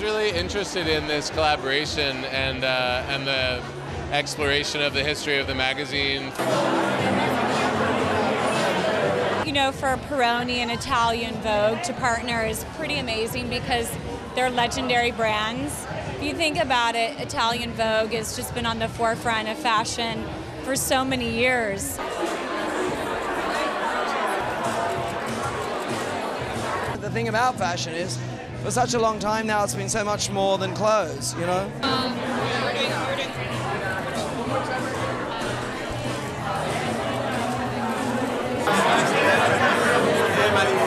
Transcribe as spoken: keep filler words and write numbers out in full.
really interested in this collaboration and, uh, and the exploration of the history of the magazine. You know, for Peroni and Italian Vogue to partner is pretty amazing because they're legendary brands. If you think about it, Italian Vogue has just been on the forefront of fashion for so many years. The thing about fashion is, for such a long time now, it's been so much more than clothes, you know? Um, we're doing, we're doing. Hey,